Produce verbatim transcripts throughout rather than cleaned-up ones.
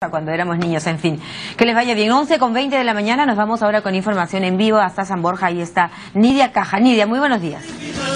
Cuando éramos niños, en fin. Que les vaya bien. once con veinte de la mañana, nos vamos ahora con información en vivo hasta San Borja. Ahí está Nidia Caja. Nidia, muy buenos días.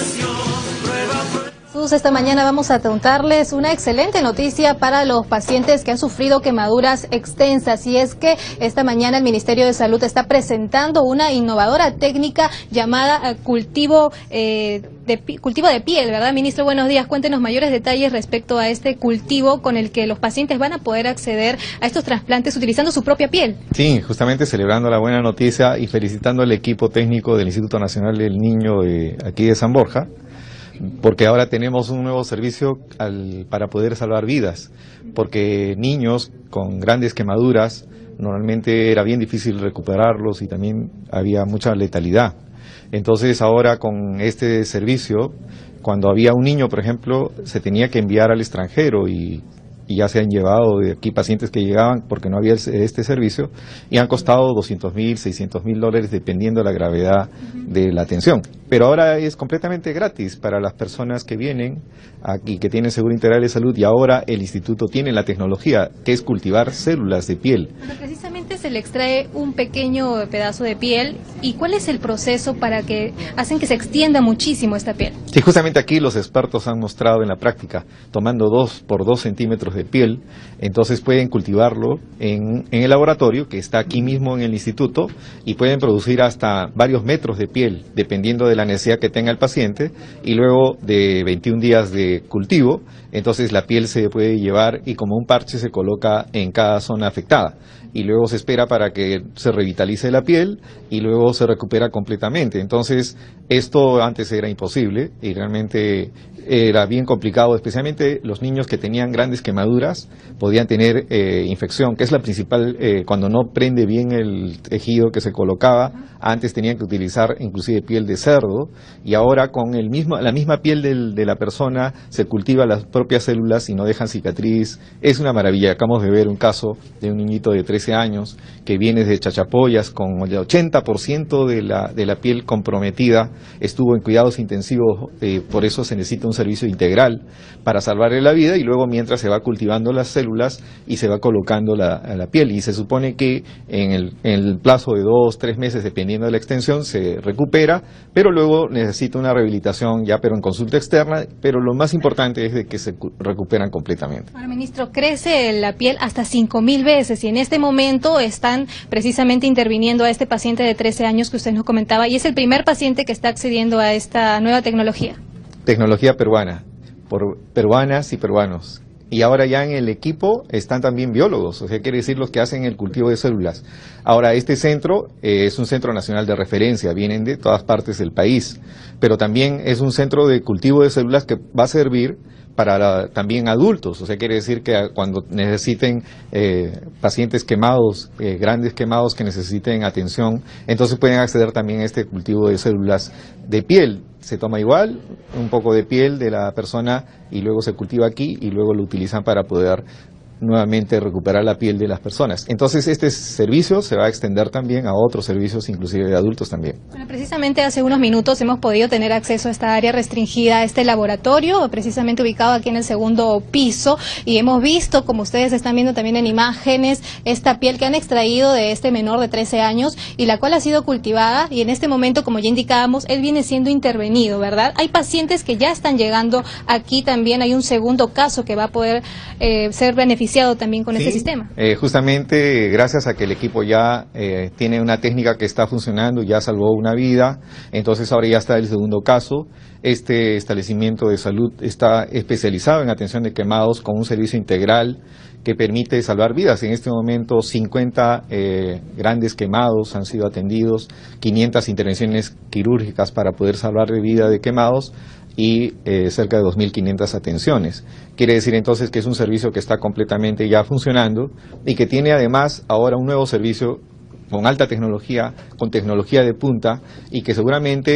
Esta mañana vamos a contarles una excelente noticia para los pacientes que han sufrido quemaduras extensas, y es que esta mañana el Ministerio de Salud está presentando una innovadora técnica llamada eh, cultivo, eh, de, cultivo de piel, ¿verdad, ministro? Buenos días, cuéntenos mayores detalles respecto a este cultivo con el que los pacientes van a poder acceder a estos trasplantes utilizando su propia piel. Sí, justamente celebrando la buena noticia y felicitando al equipo técnico del Instituto Nacional del Niño de aquí de San Borja, porque ahora tenemos un nuevo servicio al, para poder salvar vidas, porque niños con grandes quemaduras normalmente era bien difícil recuperarlos y también había mucha letalidad. Entonces ahora con este servicio, cuando había un niño, por ejemplo, se tenía que enviar al extranjero y y ya se han llevado de aquí pacientes que llegaban porque no había este servicio y han costado doscientos mil, seiscientos mil dólares dependiendo de la gravedad de la atención. Pero ahora es completamente gratis para las personas que vienen aquí, que tienen seguro integral de salud, y ahora el instituto tiene la tecnología que es cultivar células de piel. Bueno, precisamente se le extrae un pequeño pedazo de piel. ¿Y cuál es el proceso para que hacen que se extienda muchísimo esta piel? Sí, justamente aquí los expertos han mostrado en la práctica, tomando dos por dos centímetros de piel, entonces pueden cultivarlo en, en el laboratorio que está aquí mismo en el instituto, y pueden producir hasta varios metros de piel dependiendo de la necesidad que tenga el paciente, y luego de veintiún días de cultivo, entonces la piel se puede llevar y como un parche se coloca en cada zona afectada, y luego se espera para que se revitalice la piel y luego se recupera completamente. Entonces esto antes era imposible y realmente era bien complicado, especialmente los niños que tenían grandes quemaduras podían tener eh, infección, que es la principal, eh, cuando no prende bien el tejido que se colocaba. Antes tenían que utilizar inclusive piel de cerdo, y ahora con el mismo, la misma piel del, de la persona se cultiva las propias células y no dejan cicatriz. Es una maravilla. Acabamos de ver un caso de un niñito de trece años que viene de Chachapoyas con el ochenta por ciento de la, de la piel comprometida, estuvo en cuidados intensivos, eh, por eso se necesita un servicio integral para salvarle la vida, y luego mientras se va cultivando las células y se va colocando la, la piel, y se supone que en el, en el plazo de dos, tres meses, dependiendo de la extensión, se recupera, pero luego necesita una rehabilitación ya, pero en consulta externa, pero lo más importante es de que se recuperan completamente. Ahora, ministro, crece la piel hasta cinco mil veces, y en este momento están precisamente interviniendo a este paciente de trece años que usted nos comentaba, y es el primer paciente que está accediendo a esta nueva tecnología. Tecnología peruana, por peruanas y peruanos. Y ahora ya en el equipo están también biólogos, o sea, quiere decir los que hacen el cultivo de células. Ahora, este centro eh, es un centro nacional de referencia, vienen de todas partes del país, pero también es un centro de cultivo de células que va a servir para la, también adultos, o sea, quiere decir que cuando necesiten eh, pacientes quemados, eh, grandes quemados que necesiten atención, entonces pueden acceder también a este cultivo de células de piel. Se toma igual un poco de piel de la persona y luego se cultiva aquí y luego lo utilizan para poder nuevamente recuperar la piel de las personas. Entonces este servicio se va a extender también a otros servicios, inclusive de adultos también. Bueno, precisamente hace unos minutos hemos podido tener acceso a esta área restringida, a este laboratorio, precisamente ubicado aquí en el segundo piso, y hemos visto, como ustedes están viendo también en imágenes, esta piel que han extraído de este menor de trece años y la cual ha sido cultivada, y en este momento, como ya indicábamos, él viene siendo intervenido, ¿verdad? Hay pacientes que ya están llegando aquí también, hay un segundo caso que va a poder eh, ser beneficiado también con sí, este sistema. Eh, justamente gracias a que el equipo ya eh, tiene una técnica que está funcionando, ya salvó una vida, entonces ahora ya está el segundo caso. Este establecimiento de salud está especializado en atención de quemados con un servicio integral que permite salvar vidas. En este momento cincuenta eh, grandes quemados han sido atendidos, quinientas intervenciones quirúrgicas para poder salvar de vida de quemados, y eh, cerca de dos mil quinientas atenciones. Quiere decir entonces que es un servicio que está completamente ya funcionando y que tiene además ahora un nuevo servicio con alta tecnología, con tecnología de punta, y que seguramente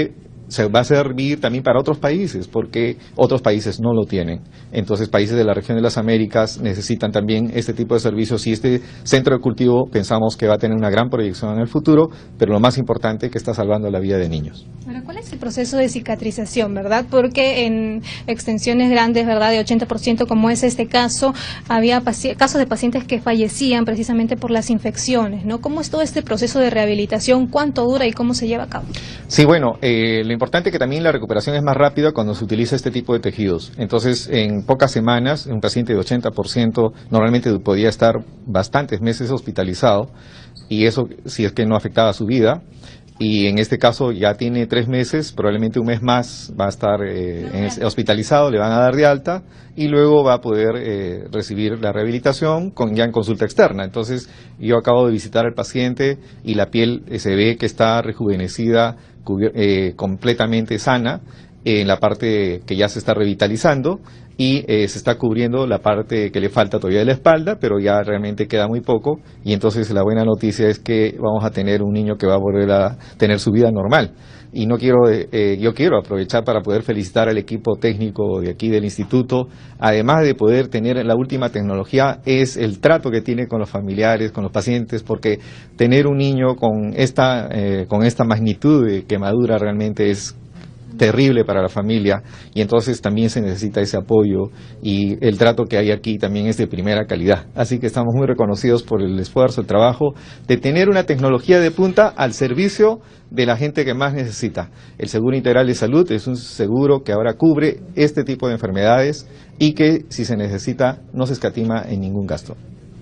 se va a servir también para otros países, porque otros países no lo tienen. Entonces, países de la región de las Américas necesitan también este tipo de servicios y este centro de cultivo pensamos que va a tener una gran proyección en el futuro, pero lo más importante es que está salvando la vida de niños. Ahora, ¿cuál es el proceso de cicatrización, verdad? Porque en extensiones grandes, ¿verdad?, de ochenta por ciento, como es este caso, había casos de pacientes que fallecían precisamente por las infecciones, ¿no? ¿Cómo es todo este proceso de rehabilitación? ¿Cuánto dura y cómo se lleva a cabo? Sí, bueno, eh, lo importante es que también la recuperación es más rápida cuando se utiliza este tipo de tejidos. Entonces, en pocas semanas, un paciente de ochenta por ciento normalmente podía estar bastantes meses hospitalizado, y eso si es que no afectaba su vida. Y en este caso ya tiene tres meses, probablemente un mes más va a estar eh, en el, hospitalizado, le van a dar de alta y luego va a poder eh, recibir la rehabilitación con, ya en consulta externa. Entonces yo acabo de visitar al paciente y la piel eh, se ve que está rejuvenecida, eh, completamente sana en la parte que ya se está revitalizando y eh, se está cubriendo la parte que le falta todavía de la espalda, pero ya realmente queda muy poco, y entonces la buena noticia es que vamos a tener un niño que va a volver a tener su vida normal. Y no quiero, eh, yo quiero aprovechar para poder felicitar al equipo técnico de aquí del instituto, además de poder tener la última tecnología, es el trato que tiene con los familiares, con los pacientes, porque tener un niño con esta, eh, con esta magnitud de quemadura realmente es terrible para la familia, y entonces también se necesita ese apoyo, y el trato que hay aquí también es de primera calidad. Así que estamos muy reconocidos por el esfuerzo, el trabajo de tener una tecnología de punta al servicio de la gente que más necesita. El Seguro Integral de Salud es un seguro que ahora cubre este tipo de enfermedades y que si se necesita no se escatima en ningún gasto.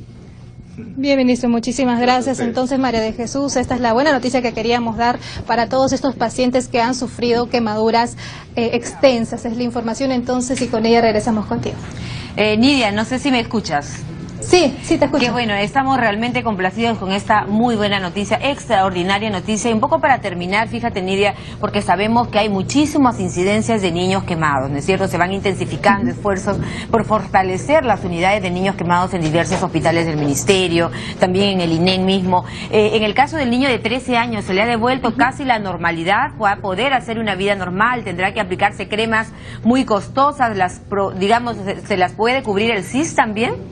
Bien, ministro, muchísimas gracias. Entonces, María de Jesús, esta es la buena noticia que queríamos dar para todos estos pacientes que han sufrido quemaduras eh, extensas. Es la información entonces y con ella regresamos contigo. Eh, Nidia, no sé si me escuchas. Sí, sí te escucho. Qué bueno, estamos realmente complacidos con esta muy buena noticia, extraordinaria noticia. Y un poco para terminar, fíjate, Nidia, porque sabemos que hay muchísimas incidencias de niños quemados, ¿no es cierto? Se van intensificando esfuerzos por fortalecer las unidades de niños quemados en diversos hospitales del Ministerio, también en el I N E M mismo. Eh, en el caso del niño de trece años, se le ha devuelto casi la normalidad, va a poder hacer una vida normal, tendrá que aplicarse cremas muy costosas, las pro, digamos, se, se las puede cubrir el C I S también.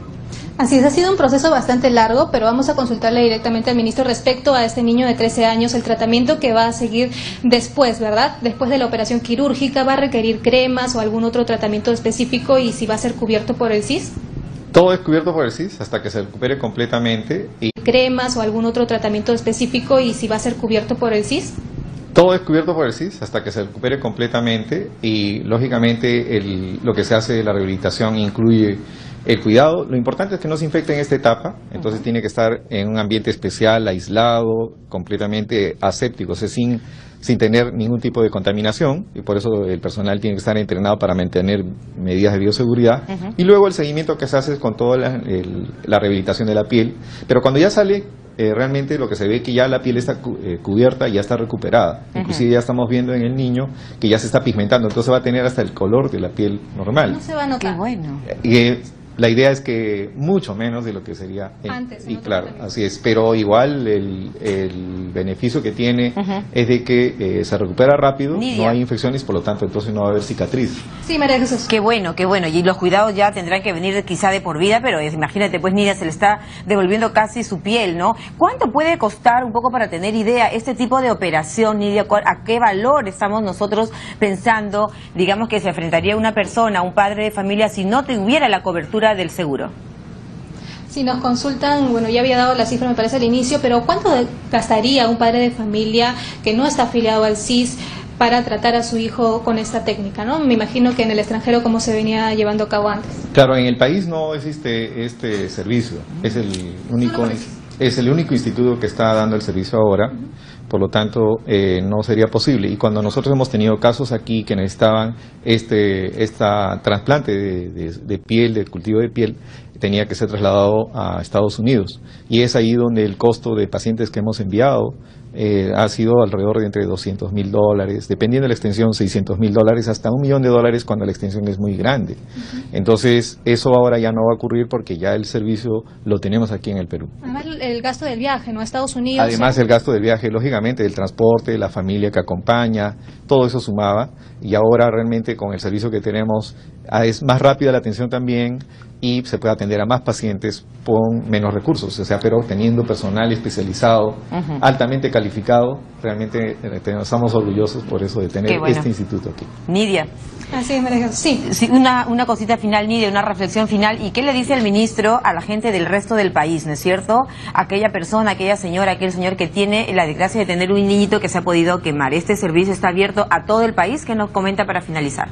Así es, ha sido un proceso bastante largo, pero vamos a consultarle directamente al ministro respecto a este niño de trece años, el tratamiento que va a seguir después, ¿verdad? Después de la operación quirúrgica, ¿va a requerir cremas o algún otro tratamiento específico y si va a ser cubierto por el C I S? Todo es cubierto por el C I S hasta que se recupere completamente. Y ¿cremas o algún otro tratamiento específico y si va a ser cubierto por el C I S? Todo es cubierto por el C I S hasta que se recupere completamente y, lógicamente, el, lo que se hace de la rehabilitación incluye el cuidado. Lo importante es que no se infecte en esta etapa, entonces tiene que estar en un ambiente especial, aislado, completamente aséptico, o sea, sin, sin tener ningún tipo de contaminación, y por eso el personal tiene que estar entrenado para mantener medidas de bioseguridad. Uh-huh. Y luego el seguimiento que se hace con toda la, el, la rehabilitación de la piel, pero cuando ya sale, eh, realmente lo que se ve es que ya la piel está cu eh, cubierta, ya está recuperada. Uh-huh. Inclusive ya estamos viendo en el niño que ya se está pigmentando, entonces va a tener hasta el color de la piel normal. No se va a notar. Qué bueno. Y, eh, la idea es que mucho menos de lo que sería el, antes. Y claro, así es, pero igual el, el beneficio que tiene uh-huh. es de que eh, se recupera rápido, Nidia. No hay infecciones, por lo tanto entonces no va a haber cicatriz. Sí, María Jesús. Qué bueno, qué bueno, y los cuidados ya tendrán que venir quizá de por vida, pero es, imagínate, pues Nidia, se le está devolviendo casi su piel, ¿no? ¿Cuánto puede costar, un poco para tener idea, este tipo de operación, Nidia? ¿A qué valor estamos nosotros pensando, digamos, que se enfrentaría una persona, un padre de familia, si no tuviera la cobertura del seguro? Si nos consultan, bueno, ya había dado la cifra me parece al inicio, pero ¿cuánto gastaría un padre de familia que no está afiliado al C I S para tratar a su hijo con esta técnica, ¿no? Me imagino que en el extranjero como se venía llevando a cabo antes. Claro, en el país no existe este servicio, es el único, es el único instituto que está dando el servicio ahora. Por lo tanto, eh, no sería posible. Y cuando nosotros hemos tenido casos aquí que necesitaban este esta trasplante de, de, de piel, de cultivo de piel, tenía que ser trasladado a Estados Unidos. Y es ahí donde el costo de pacientes que hemos enviado eh, ha sido alrededor de entre doscientos mil dólares, dependiendo de la extensión, seiscientos mil dólares, hasta un millón de dólares cuando la extensión es muy grande. Uh-huh. Entonces, eso ahora ya no va a ocurrir porque ya el servicio lo tenemos aquí en el Perú. Además, el gasto del viaje, ¿no? A Estados Unidos. Además, el gasto del viaje, lógicamente, el transporte, la familia que acompaña, todo eso sumaba. Y ahora realmente con el servicio que tenemos es más rápida la atención también y se puede atender a más pacientes con menos recursos, o sea, pero teniendo personal especializado, uh-huh. altamente calificado. Realmente eh, estamos orgullosos por eso de tener bueno. este instituto aquí. Nidia. Así es, María. Sí. sí una, una cosita final, Nidia, una reflexión final. ¿Y qué le dice el ministro a la gente del resto del país, no es cierto? Aquella persona, aquella señora, aquel señor que tiene la desgracia de tener un niñito que se ha podido quemar. Este servicio está abierto a todo el país. ¿Qué nos comenta para finalizar?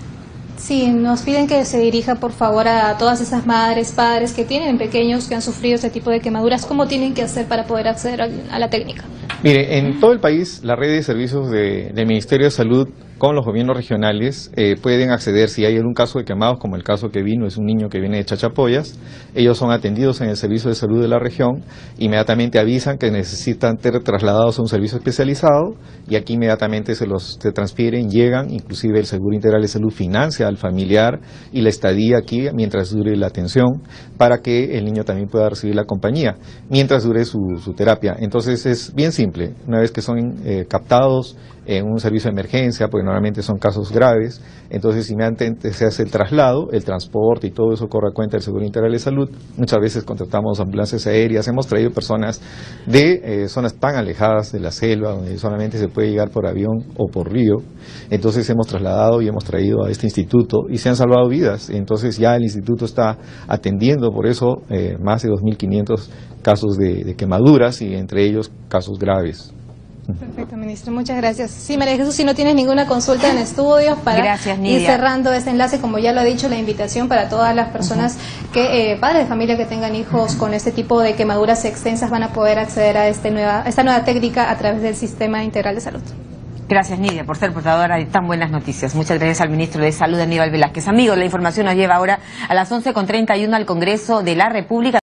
Sí, nos piden que se dirija por favor a todas esas madres, padres que tienen pequeños que han sufrido este tipo de quemaduras. ¿Cómo tienen que hacer para poder acceder a la técnica? Mire, en todo el país la red de servicios de, del Ministerio de Salud con los gobiernos regionales eh, pueden acceder si hay algún caso de quemados, como el caso que vino, es un niño que viene de Chachapoyas. Ellos son atendidos en el servicio de salud de la región, inmediatamente avisan que necesitan ser trasladados a un servicio especializado y aquí inmediatamente se los se transfieren, llegan, inclusive el Seguro Integral de Salud financia al familiar y la estadía aquí mientras dure la atención para que el niño también pueda recibir la compañía mientras dure su, su terapia. Entonces es bien simple, una vez que son eh, captados en un servicio de emergencia, porque normalmente son casos graves, entonces inmediatamente se hace el traslado, el transporte y todo eso corre a cuenta del Seguro Integral de Salud. Muchas veces contratamos ambulancias aéreas, hemos traído personas de eh, zonas tan alejadas de la selva, donde solamente se puede llegar por avión o por río, entonces hemos trasladado y hemos traído a este instituto y se han salvado vidas. Entonces ya el instituto está atendiendo por eso eh, más de dos mil quinientos casos de, de quemaduras y entre ellos casos graves. Perfecto, ministro, muchas gracias. Sí, María Jesús, si no tienes ninguna consulta en estudios para gracias, ir cerrando este enlace, como ya lo ha dicho, la invitación para todas las personas, uh-huh. que eh, padres de familia que tengan hijos con este tipo de quemaduras extensas van a poder acceder a este nueva, esta nueva técnica a través del Sistema Integral de Salud. Gracias, Nidia, por ser portadora de tan buenas noticias. Muchas gracias al ministro de Salud, Aníbal Velázquez. Amigos, la información nos lleva ahora a las once con treinta y uno al Congreso de la República.